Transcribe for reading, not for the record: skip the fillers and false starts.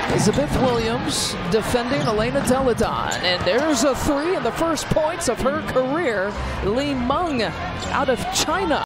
Elizabeth Williams defending Elena Deladon. And there's a three and the first points of her career. Li Meng out of China.